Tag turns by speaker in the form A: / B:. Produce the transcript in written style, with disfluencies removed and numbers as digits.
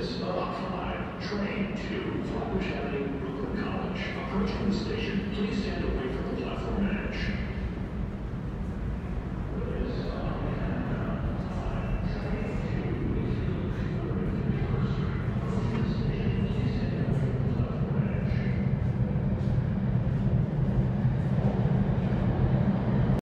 A: This Block 5, train to Flatbush Avenue, Brooklyn College. Approaching the station, please stand away from the platform edge.